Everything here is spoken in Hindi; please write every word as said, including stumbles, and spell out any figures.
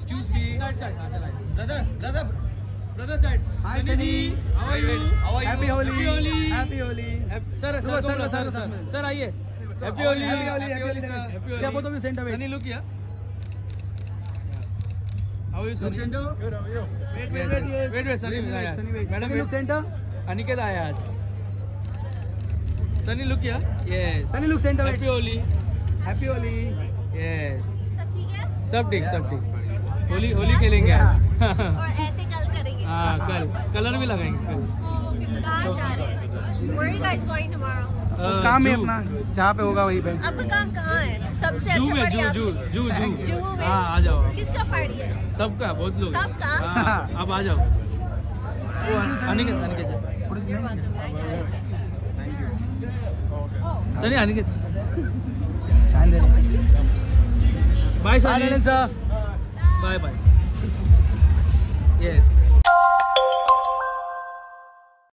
Excuse me. Side, side. हाँ, चला. Brother, brother. Brother side. Hi Sunny. How are you? How are you? Happy Holi. Happy Holi. Happy Holi. Sir, sir, sir, sir, sir, sir, sir. sir, आइए. Happy Holi. Happy Holi. Happy Holi. sir. Happy Holi. Yeah, both of you center wait. Sunny, look here. How are you, Look Sunny? center. Good, how are you? Wait, wait, wait, wait. Wait, wait, Sunny. Wait, आया. wait, Sunny, wait. Madam, Sunny, look wait. center. Aniket आया आज. Sunny, look here. Yes. Sunny, look center. Happy Wait. Holi. Happy Holi. Yes. सब ठीक है? सब ठीक, सब ठीक. होली होली खेलेंगे आज. और ऐसे कल करेंगे. हाँ, कल कलर भी लगाएंगे कल. कहाँ जा रहे हैं? Where are you guys going tomorrow? Uh, काम है जू. अपना जहाँ पे होगा वहीं पे. आपका काम कहाँ है? सबसे जू अच्छा में पार्टी जू आप जू जू जू. जूहू में? हाँ, आ जाओ. किसका पार्टी है? सबका बहुत लोग. सबका? हाँ, अब आ जाओ. Thank you, Sunny. Aniket Aniket थोड़ी देर में. सनी अनिकेत. चांद दे. Bye Bye, Sunny. Lalit sir. Bye bye.